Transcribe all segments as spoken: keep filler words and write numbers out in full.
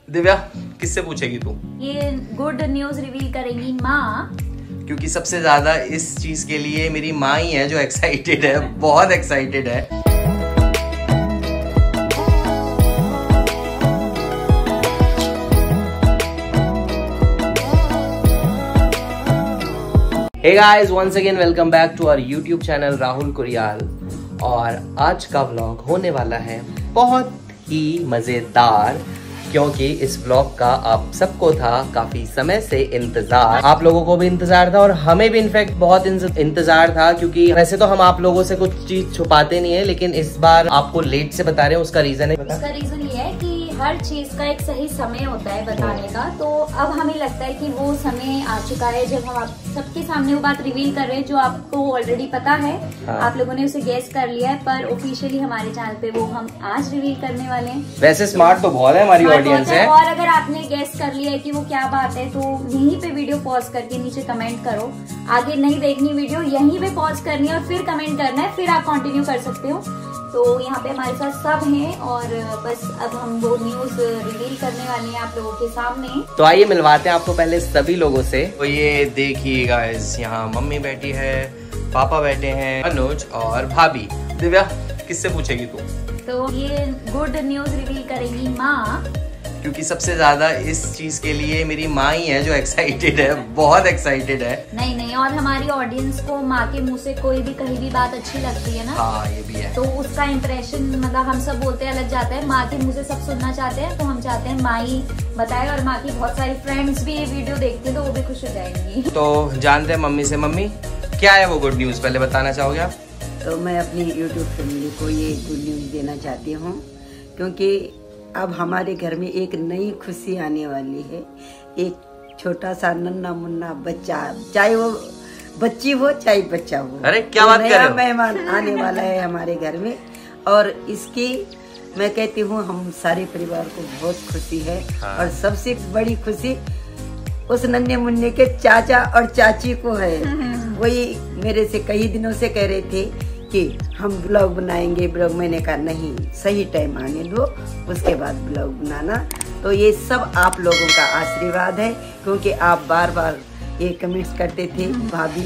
दिव्या किससे पूछेगी तू? ये गुड न्यूज रिवील करेंगी माँ, क्योंकि सबसे ज्यादा इस चीज के लिए मेरी माँ ही है जो एक्साइटेड है, बहुत एक्साइटेड है। Hey guys, once again welcome back to our YouTube channel Rahul कुरियाल। और आज का व्लॉग होने वाला है बहुत ही मजेदार, क्योंकि इस व्लॉग का आप सबको था काफी समय से इंतजार, आप लोगों को भी इंतजार था और हमें भी इनफैक्ट बहुत इंतजार था। क्योंकि वैसे तो हम आप लोगों से कुछ चीज छुपाते नहीं है, लेकिन इस बार आपको लेट से बता रहे हैं। उसका रीजन है उसका रीजन ये है कि हर चीज का एक सही समय होता है बताने का, तो अब हमें लगता है कि वो समय आ चुका है जब हम आप सबके सामने वो बात रिवील कर रहे हैं जो आपको ऑलरेडी पता है। हाँ। आप लोगों ने उसे गेस कर लिया है, पर ऑफिशियली हमारे चैनल पे वो हम आज रिवील करने वाले हैं। वैसे स्मार्ट तो बहुत है हमारी ऑडियंस है, और अगर आपने गेस कर लिया है कि वो क्या बात है तो यहीं पे वीडियो पॉज करके नीचे कमेंट करो। आगे नहीं देखनी वीडियो, यहीं पे पॉज करनी है और फिर कमेंट करना है, फिर आप कंटिन्यू कर सकते हो। तो यहाँ पे हमारे साथ सब हैं और बस अब हम वो न्यूज रिवील करने वाले हैं आप लोगों के सामने। तो आइए मिलवाते हैं आपको पहले सभी लोगों से। तो ये देखिए गाइस, यहाँ मम्मी बैठी है, पापा बैठे हैं, अनुज और भाभी। दिव्या किससे पूछेगी तू? तो ये गुड न्यूज रिवील करेंगी माँ, क्योंकि सबसे ज्यादा इस चीज के लिए मेरी माँ ही है जो एक्साइटेड है, बहुत एक्साइटेड है। नहीं नहीं, और हमारी ऑडियंस को माँ के मुंह से कोई भी कहीं भी बात अच्छी लगती है ना। हाँ ये भी है। तो उसका इम्प्रेशन मतलब हम सब बोलते हैं अलग जाता है, माँ के मुंह से सब सुनना चाहते हैं, तो हम चाहते हैं माँ ही बताए। और माँ की बहुत सारी फ्रेंड्स भी ये वीडियो देखते हैं तो वो भी खुश हो जाएंगी। तो जानते हैं मम्मी से। मम्मी क्या है वो गुड न्यूज, पहले बताना चाहोगे आप? तो मैं अपनी यूट्यूब फैमिली को ये गुड न्यूज देना चाहती हूँ, क्योंकि अब हमारे घर में एक नई खुशी आने वाली है। एक छोटा सा नन्ना मुन्ना बच्चा, चाहे वो बच्ची हो चाहे बच्चा हो, अरे क्या बात कर रहे हो? मेहमान आने वाला है हमारे घर में, और इसकी मैं कहती हूँ हम सारे परिवार को बहुत खुशी है। हाँ। और सबसे बड़ी खुशी उस नन्हे मुन्ने के चाचा और चाची को है। वही मेरे से कई दिनों से कह रहे थे कि हम ब्लॉग बनाएंगे ब्लॉग। मैंने कहा नहीं, सही टाइम आने दो, उसके बाद ब्लॉग बनाना। तो ये सब आप लोगों का आशीर्वाद है, क्योंकि आप बार बार ये कमेंट्स करते थे भाभी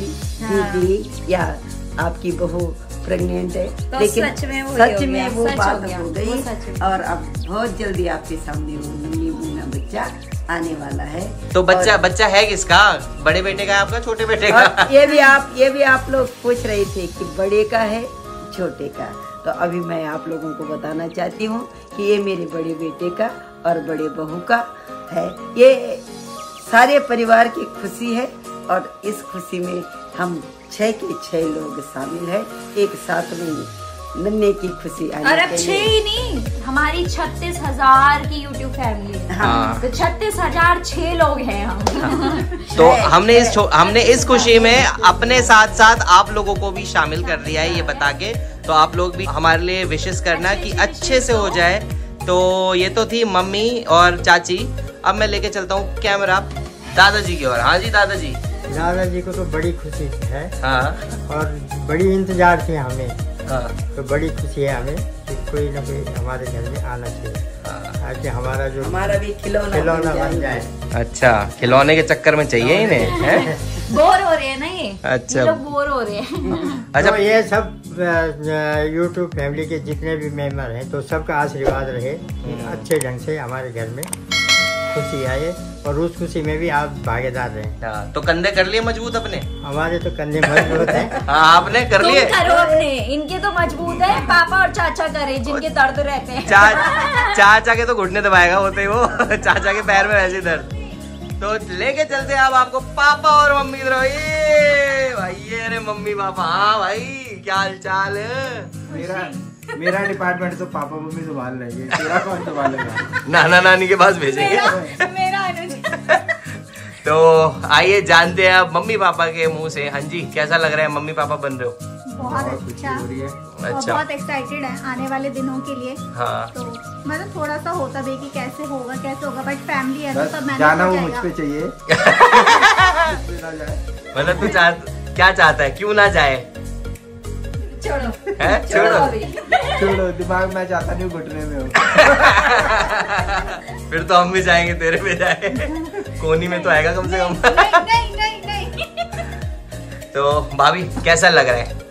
दीदी या आपकी बहू प्रेग्नेंट है, तो लेकिन सच में वो, सच में वो बात हो गई। और अब बहुत जल्दी आपके सामने वो नन्ही मुन्ना बच्चा आने वाला है। तो बच्चा बच्चा है किसका? बड़े बेटे का है आपका, छोटे बेटे का? ये भी आप ये भी आप लोग पूछ रहे थे कि बड़े का है छोटे का। तो अभी मैं आप लोगों को बताना चाहती हूँ कि ये मेरे बड़े बेटे का और बड़े बहू का है। ये सारे परिवार की खुशी है और इस खुशी में हम छह के छह लोग शामिल है एक साथ में नन्हे की खुशी आने और अब छह ही नहीं, हमारी छत्तीस हजार की यूट्यूब फैमिली है। हाँ। तो छत्तीस हजार छह लोग हैं हम। हाँ। तो हमने इस हमने इस खुशी में अपने साथ साथ आप लोगों को भी शामिल कर लिया है ये बता के। तो आप लोग भी हमारे लिए विशेष करना कि अच्छे से हो जाए। तो ये तो थी मम्मी और चाची। अब मैं लेके चलता हूँ कैमरा दादाजी की ओर। हाँ जी दादाजी। दादाजी को तो बड़ी खुशी है। हाँ। और बड़ी इंतजार थी हमें। हाँ। तो बड़ी खुशी है हमें कि कोई ना कोई हमारे घर में आना चाहिए। हाँ। कि हमारा जो हमारा भी खिलौना खिलौना बन जाए। अच्छा, खिलौने के चक्कर में चाहिए इन्हें। बोर हो रहे हैं ना ये। अच्छा, ये लोग बोर हो रहे हैं। अच्छा, तो ये सब यूट्यूब फैमिली के जितने भी मेंबर हैं तो सबका आशीर्वाद रहे, अच्छे ढंग से हमारे घर में खुशी आए और उस खुशी में भी आप भागीदार रहे। तो कंधे कर लिए मजबूत अपने? हमारे तो कंधे मजबूत हैं। हाँ, आपने कर लिए? तुम करो अपने, इनके तो मजबूत है। पापा और चाचा करे जिनके दर्द रहते हैं। चा, चाचा के तो घुटने दबाएगा होते ही वो। चाचा के पैर में वैसे दर्द। तो लेके चलते हैं अब आपको पापा और मम्मी की तरफ। ये भाई, ये अरे मम्मी पापा। हाँ भाई, क्या हाल चाल है? मेरा मेरा डिपार्टमेंट तो पापा मम्मी संभाल लेंगे, तेरा कौन संभालेगा? नाना नानी के पास भेजेंगे। मेरा, मेरा अनुज। तो आइए जानते हैं अब मम्मी पापा के मुंह से। हाँ जी, कैसा लग रहा है मम्मी पापा बन रहे हो? बहुत अच्छा, अच्छा, बहुत एक्साइटेड है आने वाले दिनों के लिए। हाँ। तो मतलब थोड़ा सा होता भी कि कैसे होगा कैसे होगा, बट फैमिली है तो सब मैनेज जाना हो वो जाएगा। मुझ पे चाहिए। मतलब तू चाह क्या चाहता है, क्यों ना जाए? छोड़ो है? छोड़ो छोड़ो, दिमाग में चाहता नहीं घुटने में हो। फिर तो हम भी जाएंगे तेरे पे जाए। कोनी में तो आएगा कम से कम। नहीं नहीं नहीं नहीं। तो भाभी कैसा लग रहा है?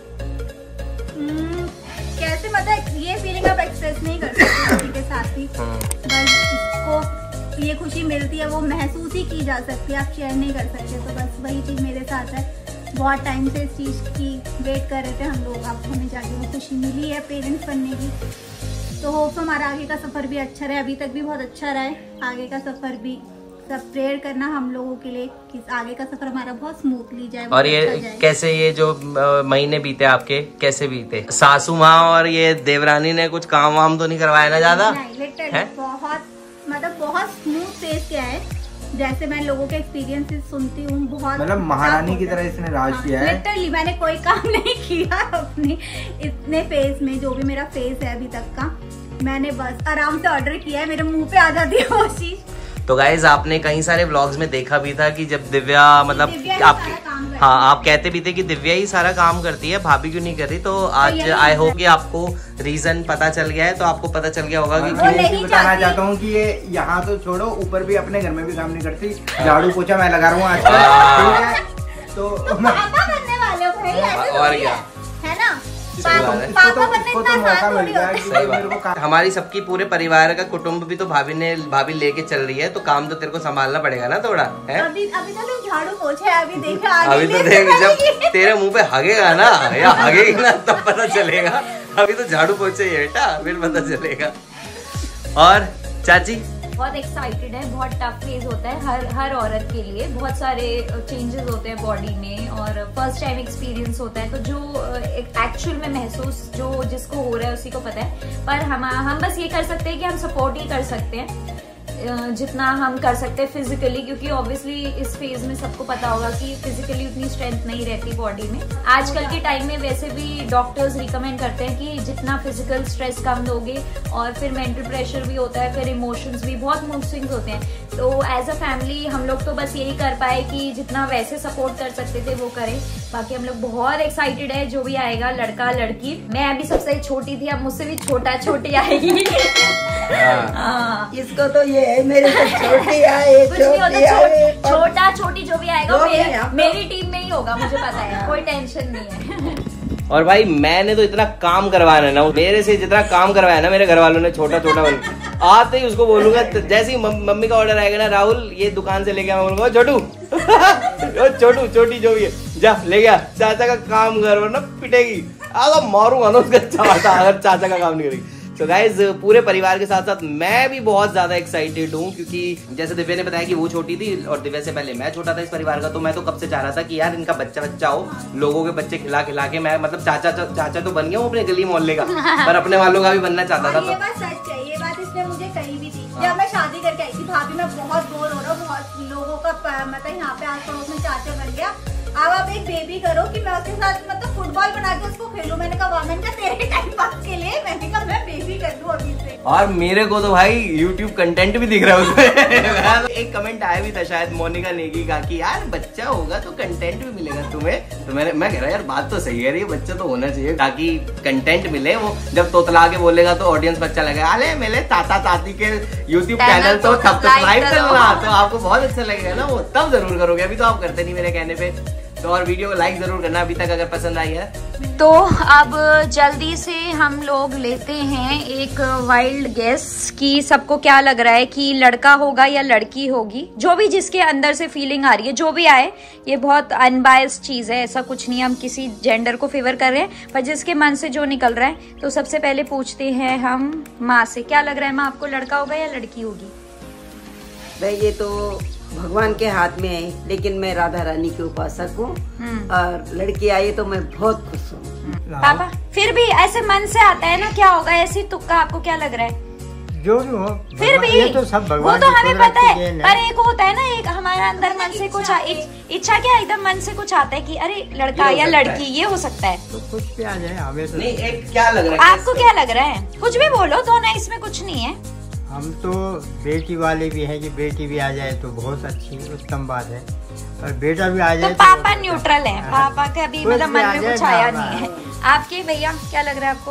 हम्म, कैसे मतलब ये फीलिंग आप एक्सप्रेस नहीं कर सकते किसी के साथ ही। बस जिसको ये खुशी मिलती है वो महसूस ही की जा सकती है, आप शेयर नहीं कर सकते। तो बस वही चीज मेरे साथ है। बहुत टाइम से इस चीज की वेट कर रहे थे हम लोग, अब हमें जाके वो खुशी मिली है पेरेंट्स बनने की। तो होप हमारा आगे का सफर भी अच्छा रहे, अभी तक भी बहुत अच्छा रहे, आगे का सफर भी। सब प्रेयर करना हम लोगों के लिए कि आगे का सफर हमारा बहुत स्मूथली जाए। और ये अच्छा जाए। कैसे ये जो महीने बीते आपके कैसे बीते? सासू माँ और ये देवरानी ने कुछ काम वाम तो नहीं करवाया ना ज्यादा? नहीं, लिटरली बहुत मतलब बहुत स्मूथ फेस किया है। जैसे मैं लोगों के एक्सपीरियंसेस सुनती हूँ, बहुत मतलब महारानी की तरह इसने राज किया है। लिटरली मैंने कोई काम नहीं किया अपने इतने फेस में, जो भी मेरा फेस है अभी तक का, मैंने बस आराम से ऑर्डर किया है, मेरे मुंह पे आ जाती है वो चीज। तो गाइज आपने कई सारे व्लॉग्स में देखा भी था कि जब दिव्या मतलब दिव्या ही आप सारा काम करती हाँ है। आप कहते भी थे कि दिव्या ही सारा काम करती है, भाभी क्यों नहीं कर रही। तो आज यही आई होप reason कि आपको रीजन पता चल गया है। तो आपको पता चल गया होगा कि वो क्यों। नहीं मैं बताना चाहती। चाहता हूँ कि ये यहाँ तो छोड़ो, ऊपर भी अपने घर में भी काम नहीं करती। झाड़ू पोछा मैं लगा रहा हूँ आजकल, हाँ। ठीक है? तो मैं पापा बनने वाले हो भाई, ऐसे और थोड़ी क्या? है, है ना? सही बात है। पापा इसको तो- बनने इसको इतना तो मौका आसान मिल थोड़ी गया होता कि है। सही मेरे को बात काम- है। हमारी सबकी पूरे परिवार का कुटुंब भी तो भाभी ने भाभी लेके चल रही है, तो काम तो तेरे को संभालना पड़ेगा ना थोड़ा है। अभी अभी तो लोग झाड़ू पोछे है, अभी देखो आगे अभी तो लिस्ट देख जब बनेगी। तेरे मुंह पे हगेगा ना या हगेगी ना तब पता चलेगा। अभी तो झाड़ू पोछे ही है बेटा, फिर पता चलेगा। और चाची बहुत एक्साइटेड है। बहुत टफ फेज होता है हर हर औरत के लिए, बहुत सारे चेंजेस होते हैं बॉडी में और फर्स्ट टाइम एक्सपीरियंस होता है। तो जो एक्चुअल में महसूस जो जिसको हो रहा है उसी को पता है। पर हम हम बस ये कर सकते हैं कि हम सपोर्ट ही कर सकते हैं जितना हम कर सकते हैं फिजिकली, क्योंकि ऑब्वियसली इस फेज में सबको पता होगा कि फिजिकली उतनी स्ट्रेंथ नहीं रहती बॉडी में। आजकल के टाइम में वैसे भी डॉक्टर्स रिकमेंड करते हैं कि जितना फिजिकल स्ट्रेस कम दोगे, और फिर मेंटल प्रेशर भी होता है, फिर इमोशंस भी, बहुत मूड स्विंग्स होते हैं। तो एज अ फैमिली हम लोग तो बस यही कर पाए कि जितना वैसे सपोर्ट कर सकते थे वो करें। बाकी हम लोग बहुत एक्साइटेड है जो भी आएगा, लड़का लड़की। मैं अभी सबसे छोटी थी, अब मुझसे भी छोटा छोटी आएगी। हाँ। इसको तो ये है, मेरे से छोटी आए कुछ नहीं होता, छोटी आए छो, छोटा छोटी जो भी आएगा जो भी मेरे, है, आप मेरी टीम में ही होगा, मुझे पता है, कोई टेंशन नहीं है। और भाई मैंने तो इतना काम करवाया है ना, मेरे से जितना काम करवाया ना मेरे घर वालों ने, छोटा छोटा बन आते ही उसको बोलूंगा, जैसे ही मम्मी का ऑर्डर आएगा ना, राहुल ये दुकान से लेके मैं बोलूंगा छोटू छोटू छोटी जो भी है जा ले गया, चाचा का काम कर वरना पिटेगी। अगर मारूंगा ना उसका चाचा अगर चाचा का काम नहीं करेगी। तो गाइज पूरे परिवार के साथ साथ मैं भी बहुत ज्यादा एक्साइटेड हूँ, क्योंकि जैसे दिव्या ने बताया कि वो छोटी थी और दिव्या से पहले मैं छोटा था इस परिवार का। तो मैं तो कब से चाह रहा था कि यार इनका बच्चा बच्चा हो, लोगों के बच्चे खिला खिला के मैं मतलब चाचा चाचा तो बन गया हूँ अपने गली मोहल्ले का, पर अपने वालों का भी बनना चाहता और ये था। बात सच है, ये बात इसने मुझे कही भी थी जब मैं शादी करके आई थी। भाभी मैं बहुत बोर हो रहा हूँ, बहुत लोगों का प- मतलब यहाँ पे आस पड़ोस में चाचा बन गया, अब आप एक बेबी करो कि मैं उसके साथ मतलब फुटबॉल बना के उसको खेलूं। मैंने कहा वाह, मैंने कहा तेरे टाइम पास के लिए मैंने कहा मैं बेबी कर दूं अभी से। और मेरे को तो भाई YouTube कंटेंट भी दिख रहा है उसमें। एक कमेंट आया भी था शायद मोनिका नेगी का कि यार बच्चा होगा तो कंटेंट भी मिलेगा तुम्हें। तो मैंने मैं कह रहा यार बात तो सही है, ये बच्चा तो होना चाहिए ताकि कंटेंट मिले। वो जब तोतला के बोलेगा तो ऑडियंस बच्चा लगेगा, अरे मेरे ताता ताती के यूट्यूब चैनल तो सब्सक्राइब करना, तो आपको बहुत अच्छा लगेगा ना, वो तब जरूर करोगे, अभी तो आप करते नहीं मेरे कहने पे। तो और वीडियो को लाइक जरूर करना अभी तक अगर पसंद आई है। तो अब जल्दी से हम लोग लेते हैं एक वाइल्ड गेस कि सबको क्या लग रहा है कि लड़का होगा या लड़की होगी। जो भी जिसके अंदर से फीलिंग आ रही है, जो भी आए, ये बहुत अनबायस्ड चीज है, ऐसा कुछ नहीं हम किसी जेंडर को फेवर कर रहे हैं, पर जिसके मन से जो निकल रहा है। तो सबसे पहले पूछते हैं हम माँ से, क्या लग रहा है माँ आपको, लड़का होगा या लड़की होगी? भाई ये तो भगवान के हाथ में है, लेकिन मैं राधा रानी की उपासक हूँ और लड़की आई तो मैं बहुत खुश हूँ। पापा फिर भी ऐसे मन से आता है ना, क्या होगा ऐसी तुक्का, आपको क्या लग रहा है? जो भी हो, फिर भी ये तो सब वो भगवान तो की हमें कुदरत पता की है, देन पर एक होता है ना, एक हमारे अंदर मन से कुछ आ- इच- इच्छा क्या एकदम मन से कुछ आता है कि अरे लड़का ये हो या सकता लड़की, ये हो सकता है। तो कुछ भी आ जाए हमें तो नहीं एक क्या लग रहा है आपको क्या लग रहा है? कुछ भी बोलो तो ना, इसमें कुछ नहीं है। हम तो बेटी वाले भी हैं कि बेटी भी आ जाए तो बहुत अच्छी उत्तम बात है, और बेटा भी आ तो जाए पापा न्यूट्रल है, हाँ। पापा का भी कुछ मतलब भी मन आ में जाए कुछ ना, आया हाँ। नहीं है। आपके भैया क्या लग रहा है आपको?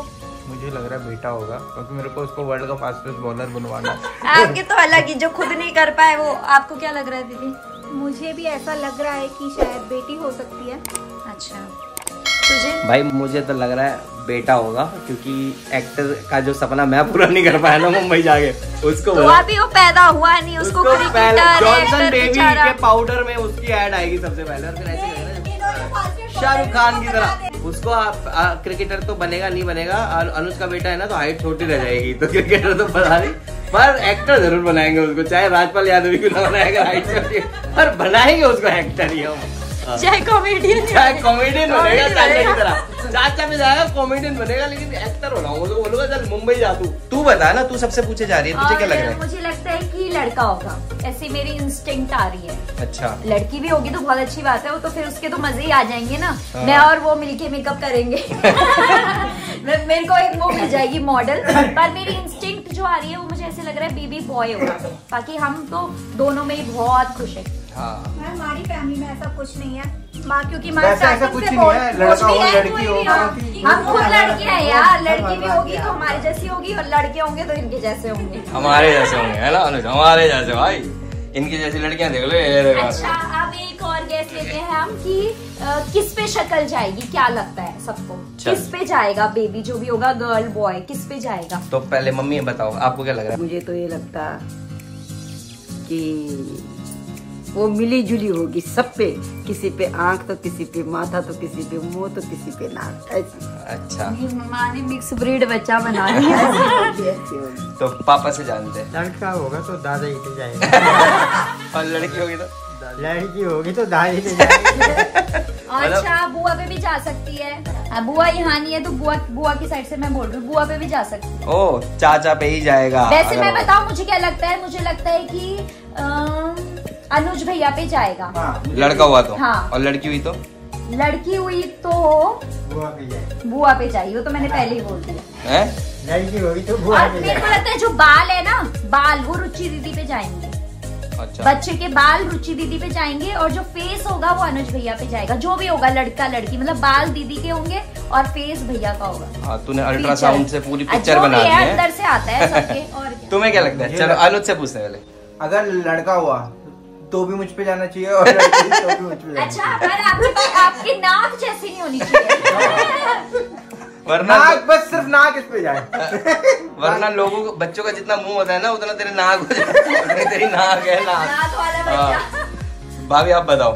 मुझे लग रहा है बेटा होगा, क्योंकि मेरे को उसको वर्ल्ड का फास्टेस्ट बॉलर बनवाना है। आपके तो अलग ही, जो खुद नहीं कर पाए वो। आपको क्या लग रहा है दीदी? मुझे भी ऐसा लग रहा है कि शायद बेटी हो सकती है। अच्छा, तुझे? भाई मुझे तो लग रहा है बेटा होगा, क्योंकि एक्टर का जो सपना मैं पूरा नहीं कर पाया ना मुंबई जाके, उसको तो अभी वो पैदा हुआ नहीं, उसको जॉनसन बेबी के पाउडर में उसकी ऐड आएगी सबसे पहले, और फिर ऐसे शाहरुख खान की तरह उसको आप क्रिकेटर तो बनेगा नहीं बनेगा, अनुज का बेटा है ना तो हाइट छोटी रह जाएगी, तो क्रिकेटर तो बना नहीं, पर एक्टर जरूर बनाएंगे उसको, चाहे राजपाल यादव भी ना बनाएगा हाइट छोटी, पर बनाएंगे उसको एक्टर ही हम। चाहे कॉमेडियन चाहे कॉमेडियन बनेगा चाचा की तरह, चाचा में जाएगा कॉमेडियन बनेगा, लेकिन एक्टर होना वो तो बोलूंगा चल मुंबई जा तू। तू बता ना, तू सबसे पूछे जा रही है, तुझे क्या लग रहा है? मुझे लगता है कि लड़का होगा, ऐसी मेरी इंस्टिंक्ट आ रही है। अच्छा, लड़की भी होगी तो बहुत अच्छी बात है, वो तो फिर उसके तो मजे ही आ जाएंगे ना। मैं और वो मिलके मेकअप करेंगे मेरे को एक वो मिल जाएगी मॉडल, पर मेरी इंस्टिंक्ट जो आ रही है वो मुझे ऐसे लग रहा है बेबी बॉय होगा, बाकी हम तो दोनों में ही बहुत खुश है। हाँ। हमारी फैमिली में ऐसा कुछ नहीं है माँ, क्योंकि माँ वैसे ऐसा कुछ नहीं है, लड़का हो लड़की हो, हम खुद लड़के हैं यार, लड़की भी होगी तो हमारे जैसी होगी और लड़के होंगे तो इनके जैसे होंगे, हमारे जैसे होंगे है ना अनुज, हमारे जैसे भाई, इनकी जैसी लड़कियां देख लो ये। अच्छा, अब एक और गैस लेते हैं हम कि आ, किस पे शक्ल जाएगी, क्या लगता है सबको? किस पे जाएगा बेबी, जो भी होगा गर्ल बॉय, किस पे जाएगा? तो पहले मम्मी बताओ आपको क्या लग रहा है? मुझे तो ये लगता कि वो मिली जुली होगी सब पे, किसी पे आंख तो किसी पे माथा तो किसी पे मुंह तो किसी पे नाक, ऐसी। अच्छा, माँ ने मिक्स ब्रीड बच्चा बना दिया तो पापा से जानते हैं। लड़का होगा तो दादा ही पे जाएगा और लड़की होगी तो लड़की होगी तो दादी पे जाएगी। अच्छा, बुआ पे भी जा सकती है। अब बुआ यहाँ नहीं है तो बुआ बुआ की साइड से मैं बोल रही हूँ, बुआ पे भी जा सकती है। ओ, चाचा पे ही जाएगा। वैसे मैं बताऊँ मुझे क्या लगता है, मुझे लगता है कि अम, अनुज भैया पे जाएगा। हाँ। लड़का हुआ तो हाँ। और लड़की हुई तो लड़की हुई तो बुआ पे जाएगी। बुआ पे जाएगी, वो तो मैंने पहले ही बोल दिया। है? लड़की होगी तो बुआ और पे मेरे को जाएगी। लगता है जो बाल है ना, बाल वो रुचि दीदी पे जाएंगे। अच्छा, बच्चे के बाल रुचि दीदी पे जाएंगे, और जो फेस होगा वो अनुज भैया पे जाएगा। जो भी होगा लड़का लड़की, मतलब बाल दीदी के होंगे और फेस भैया का होगा। हाँ, तूने अल्ट्रासाउंड से पूरी जो पिक्चर बना भी दी है है। अंदर से आता है सबके। और क्या? तुम्हें क्या लगता है? चलो अनुज से पूछते हैं पहले। अगर लड़का हुआ तो भी मुझ पे जाना चाहिए और लड़की तो भी मुझ पे जाना अच्छा, पर आपकी आपकी नाक जैसी नहीं होनी चाहिए वरना नाक, बस सिर्फ नाक इस पे जाए वरना लोगों को, बच्चों का जितना मुंह होता है ना उतना तेरे नाक हो जाता है। तेरी नाक है नाक। नाक वाला बच्चा। भाभी आप बताओ।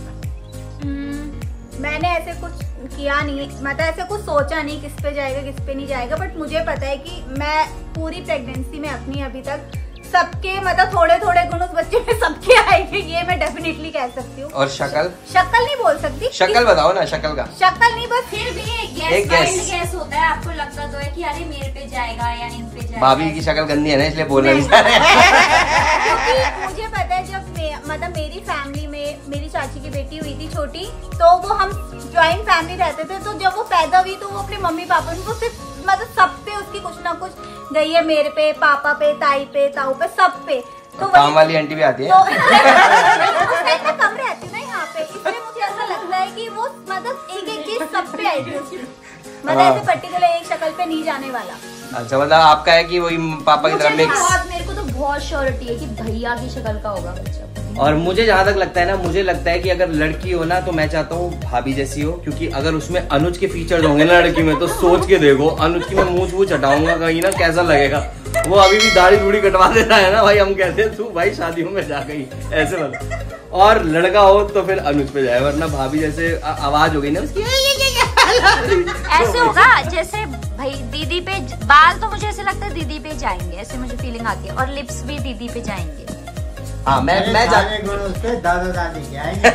हम्म, मैंने ऐसे कुछ किया नहीं, मतलब ऐसे कुछ सोचा नहीं किस पे जाएगा किस पे नहीं जाएगा, बट मुझे पता है कि मैं पूरी प्रेगनेंसी में अपनी अभी तक सबके, मतलब थोड़े थोड़े गुण उस बच्चे में सबके आएंगे, ये मैं डेफिनेटली कह सकती हूँ। और शक्ल? शक्ल नहीं बोल सकती। शक्ल बताओ ना, शक्ल का। शक्ल नहीं, बस फिर भी एक एक गैस guess। गैस होता है, आपको लगता तो है कि अरे मेरे पे जाएगा या इन पे जाएगा। भाभी की शक्ल गंदी है ना, इसलिए बोल नहीं जा रहे। क्योंकि मुझे पता है जब मे, मतलब मेरी फैमिली में मेरी चाची की बेटी हुई थी छोटी, तो वो हम ज्वाइंट फैमिली रहते थे, तो जब वो पैदा हुई तो वो अपने मम्मी पापा, उनको सिर्फ मतलब सब पे उसकी कुछ ना कुछ गई है, मेरे पे, पापा पे, ताई पे, ताऊ पे, सब पे। तो काम वाली आंटी भी आती है। तो मैं कम रहती हूँ ना यहाँ पे, इसलिए मुझे ऐसा लगता है कि वो मतलब एक एक चीज सब पे आई थी उसकी, मतलब ऐसे पर्टिकुलर एक शक्ल पे नहीं जाने वाला। अच्छा, मतलब आपका है कि वही पापा की तरह मुझे मिक्स। बहुत, मेरे को तो बहुत श्योरिटी है कि भैया की शक्ल का होगा बच्चा। और मुझे जहाँ तक लगता है ना, मुझे लगता है कि अगर लड़की हो ना तो मैं चाहता हूँ भाभी जैसी हो, क्योंकि अगर उसमें अनुज के फीचर्स होंगे ना लड़की में, तो सोच के देखो, अनुज की मैं मूंछ वूछ हटाऊंगा कहीं ना, कैसा लगेगा। वो अभी भी दाढ़ी दूढ़ी कटवा देता है ना भाई, हम कहते हैं तू भाई शादियों में जा गई, ऐसे मतलब। और लड़का हो तो फिर अनुज पे जाए, वरना भाभी जैसे आवाज हो गई ना उसकी ऐसे होगा जैसे भाई दीदी पे बाल, तो मुझे ऐसे लगता है दीदी पे जाएंगे, ऐसे मुझे फीलिंग आती है, और लिप्स भी दीदी पे जाएंगे। हाँ, मैं मैं जा... गुण उस पे दादा दादी के आएंगे।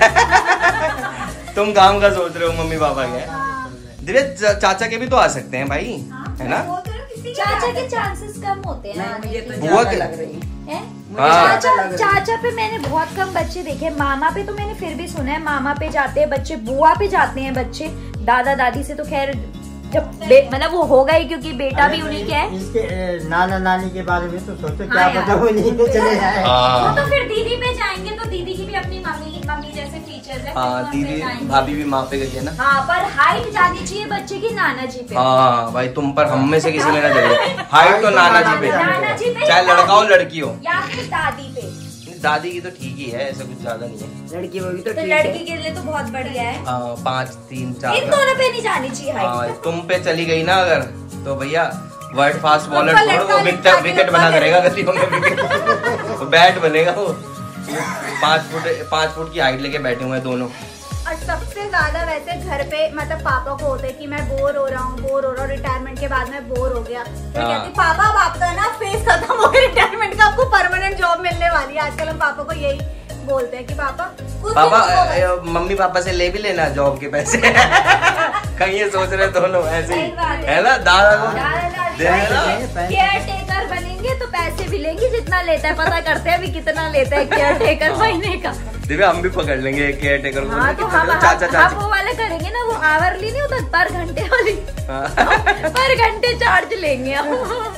तुम काम का सोच रहे हो, मम्मी पापा के। दिव्य चाचा के भी तो आ सकते हैं भाई, है ना? चाचा के चांसेस कम होते हैं नहीं, आने मुझे के। तो बुआ ज्यादा के- लग रही हैं? हाँ। चाचा चाचा पे मैंने बहुत कम बच्चे देखे, मामा पे तो मैंने फिर भी सुना है, मामा पे जाते हैं बच्चे, बुआ पे जाते हैं बच्चे, दादा दादी से तो खैर जब मतलब वो होगा ही, क्योंकि बेटा भी उन्हीं के है। इसके ए, नाना नानी के बारे में तो सोचो, हाँ क्या यार। पता वो नहीं पे चले जाए। वो तो फिर दीदी पे जाएंगे, तो दीदी की भी अपनी मम्मी मम्मी जैसे फीचर्स है। हाँ दीदी भाभी भी माँ पे गई है ना। हाँ पर हाइट जानी चाहिए बच्चे की नाना जी पे। हाँ भाई तुम पर हम में से किसी में ना जाए, हाइट तो नाना जी पे, नाना जी पे चाहे लड़का हो लड़की हो। या फिर दादी पे। दादी की तो ठीक ही है, ऐसा कुछ ज्यादा नहीं है। लड़की होगी तो तो ठीक लड़की है। के लिए तो बहुत बढ़िया है। हाँ पाँच तीन चार। इन दोनों पे नहीं जानी चाहिए हाँ हाइट। तुम पे चली गई ना अगर तो भैया वर्ल्ड फास्ट बॉलर उसका छोड़ो, लड़का वो लड़का विकेट विकेट बना लड़का करेगा गलियों में, विकेट वो बैट बनेगा वो। पाँच फुट पाँच फुट की हाइट लेके बैठे हुए हैं दोनों। और सबसे ज्यादा वैसे घर पे मतलब पापा को होता है कि मैं बोर हो रहा हूँ बोर हो रहा हूँ रिटायरमेंट के बाद मैं बोर हो गया तो हाँ। कहती पापा अब आपका ना फेस खत्म हो गया रिटायरमेंट का, आपको परमानेंट जॉब मिलने वाली है। आजकल हम पापा को यही बोलते हैं कि पापा कुछ पापा दिन रुको बस। मम्मी पापा से ले भी लेना जॉब के पैसे। कहीं ये सोच रहे दोनों ऐसे ही सही बात है। है ना, दादा को दादा दादी दे देना। केयर टेकर बनेंगे तो पैसे भी लेंगे जितना लेता है, पता करते हैं अभी कितना लेता है केयर टेकर महीने का। दिव्या हम भी पकड़ लेंगे केयर टेकर को। हाँ तो हम चाचा हम चाची। वो वाले करेंगे ना, वो आवरली नहीं होता पर घंटे वाली। हाँ। पर घंटे चार्ज लेंगे हम।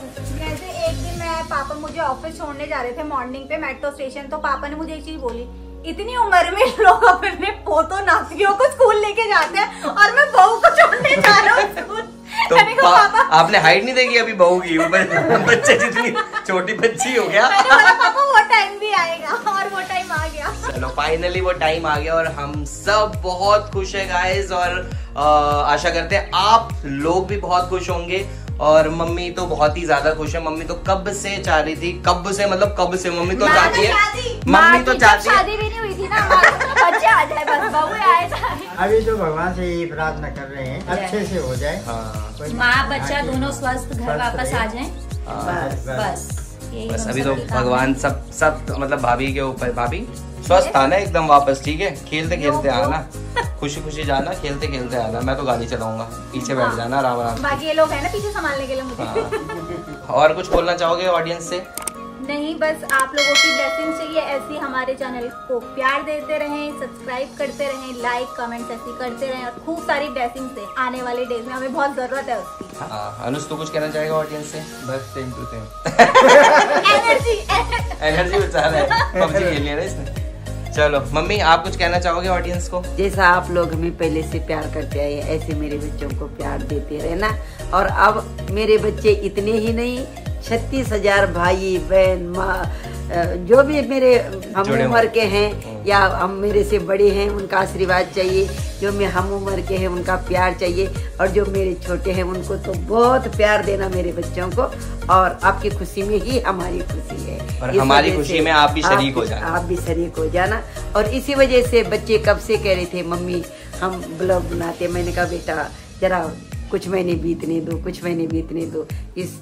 जैसे एक दिन मैं पापा मुझे ऑफिस छोड़ने जा रहे थे मॉर्निंग पे मेट्रो स्टेशन, तो पापा ने मुझे एक चीज बोली, इतनी उम्र में लोग अपने पोतों नातियों को स्कूल लेके जाते हैं और मैं बहू को छोड़ने जा रहा हूँ स्कूल। तो मैंने कहा, पा- पापा आपने हाइट नहीं देखी अभी बहू की, ऊपर बच्चे जितनी छोटी बच्ची हो गया। मैंने बोला पापा वो टाइम भी आएगा और वो टाइम आ गया। चलो फाइनली वो टाइम आ गया और हम सब बहुत खुश है गाइस, और आ, आशा करते हैं आप लोग भी बहुत खुश होंगे। और मम्मी तो बहुत ही ज्यादा खुश है, मम्मी तो कब से चाह रही थी, कब से मतलब कब से मम्मी तो चाहती है, मम्मी तो चाहती है। शादी भी नहीं हुई थी ना, बच्चे आ जाए बस, बहू आए जाए। अभी तो भगवान से यही प्रार्थना कर रहे हैं अच्छे से हो जाए। हाँ कोई- माँ बच्चा दोनों स्वस्थ घर वापस आ जाएं, हाँ, बस बस यही बस हम अभी तो सबकी कामना भगवान सब सब मतलब भाभी के ऊपर, भाभी स्वस्थ आना एकदम वापस, ठीक है, खेलते खेलते आना, खुशी खुशी जाना, खेलते खेलते आना। मैं तो गाड़ी चलाऊंगा, पीछे बैठ जाना आराम आराम से। बाकी ये लोग हैं ना पीछे संभालने के लिए मुझे। हाँ। और कुछ बोलना चाहोगे ऑडियंस से? नहीं, बस आप लोगों की ब्लेसिंग चाहिए, ऐसी हमारे चैनल को प्यार देते रहें, सब्सक्राइब करते रहें, लाइक कमेंट ऐसी करते रहें और खूब सारी ब्लेसिंग से आने वाले डेज में हमें बहुत जरूरत है उसकी। हाँ अनुज तो कुछ कहना चाहेगा ऑडियंस से? बस same to same energy energy बचा रहा है, पबजी खेल लिया ना इसने। चलो मम्मी आप कुछ कहना चाहोगे ऑडियंस को? जैसा आप लोग हमें पहले से प्यार करते आए ऐसे मेरे बच्चों को प्यार देते रहना। और अब मेरे बच्चे इतने ही नहीं, छत्तीस हजार भाई बहन माँ जो भी मेरे हम जुड़े उम्र के हैं हम्म। या हम मेरे से बड़े हैं उनका आशीर्वाद चाहिए, जो मैं हम उम्र के हैं उनका प्यार चाहिए, और जो मेरे छोटे हैं उनको तो बहुत प्यार देना मेरे बच्चों को। और आपकी खुशी में ही हमारी खुशी है, और इस हमारी वजह खुशी से में आप भी शरीक हो आप- जाना। आप भी शरीक हो जाना। और इसी वजह से बच्चे कब से कह रहे थे मम्मी हम ब्लॉग बनाते, मैंने कहा बेटा जरा कुछ महीने बीतने दो, कुछ महीने बीतने दो। इस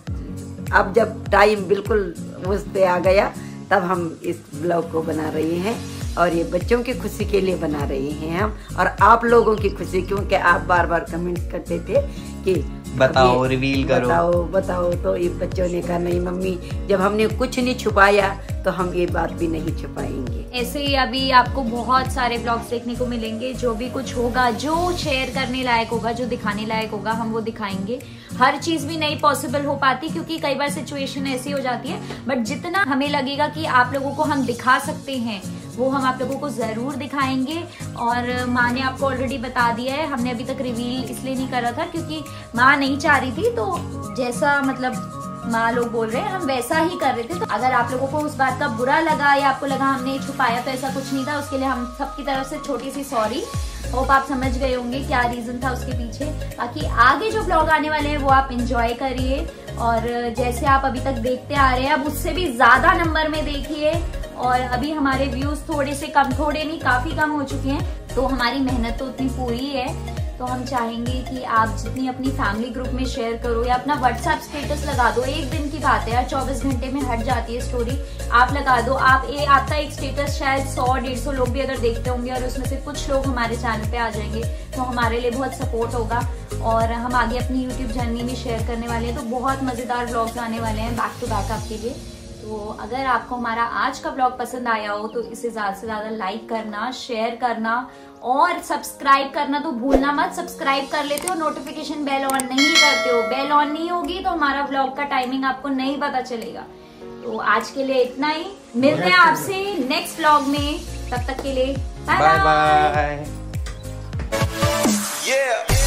अब जब टाइम बिल्कुल उस पे आ गया तब हम इस ब्लॉग को बना रहे हैं, और ये बच्चों की खुशी के लिए बना रहे हैं हम, और आप लोगों की खुशी, क्योंकि आप बार बार कमेंट करते थे कि बताओ, ये रिवील करो। बताओ बताओ, तो ये बच्चों ने कहा नहीं मम्मी जब हमने कुछ नहीं छुपाया तो हम ये बात भी नहीं छुपाएंगे। ऐसे ही अभी आपको बहुत सारे ब्लॉग्स देखने को मिलेंगे, जो भी कुछ होगा, जो शेयर करने लायक होगा, जो दिखाने लायक होगा, हम वो दिखाएंगे। हर चीज भी नहीं पॉसिबल हो पाती क्योंकि कई बार सिचुएशन ऐसी हो जाती है, बट जितना हमें लगेगा कि आप लोगों को हम दिखा सकते हैं वो हम आप लोगों को जरूर दिखाएंगे। और माँ ने आपको ऑलरेडी बता दिया है, हमने अभी तक रिवील इसलिए नहीं करा था क्योंकि माँ नहीं चाह रही थी, तो जैसा मतलब माँ लोग बोल रहे हैं हम वैसा ही कर रहे थे। तो अगर आप लोगों को उस बात का बुरा लगा या आपको लगा हमने छुपाया, तो ऐसा कुछ नहीं था। उसके लिए हम सबकी तरफ से छोटी सी सॉरी। होप आप समझ गए होंगे क्या रीजन था उसके पीछे। बाकी आगे जो ब्लॉग आने वाले हैं वो आप एंजॉय करिए, और जैसे आप अभी तक देखते आ रहे हैं अब उससे भी ज्यादा नंबर में देखिए। और अभी हमारे व्यूज थोड़े से कम, थोड़े नहीं काफी कम हो चुके हैं, तो हमारी मेहनत तो उतनी पूरी है। तो हम चाहेंगे कि आप जितनी अपनी फैमिली ग्रुप में शेयर करो या अपना व्हाट्सएप स्टेटस लगा दो। एक दिन की बात है यार, चौबीस घंटे में हट जाती है स्टोरी, आप लगा दो। आप ए, आपका एक स्टेटस शायद सौ डेढ़ सौ लोग भी अगर देखते होंगे और उसमें से कुछ लोग हमारे चैनल पे आ जाएंगे तो हमारे लिए बहुत सपोर्ट होगा। और हम आगे अपनी यूट्यूब जर्नी में शेयर करने वाले हैं, तो बहुत मजेदार ब्लॉग्स आने वाले हैं बैक टू बैक आपके लिए। तो अगर आपको हमारा आज का ब्लॉग पसंद आया हो तो इसे ज्यादा से ज्यादा लाइक करना, शेयर करना और सब्सक्राइब करना तो भूलना मत। सब्सक्राइब कर लेते हो, नोटिफिकेशन बेल ऑन नहीं करते हो, बेल ऑन नहीं होगी तो हमारा ब्लॉग का टाइमिंग आपको नहीं पता चलेगा। तो आज के लिए इतना ही, मिलते हैं आपसे नेक्स्ट ब्लॉग में। तब तक के लिए बाय बाय। Yeah.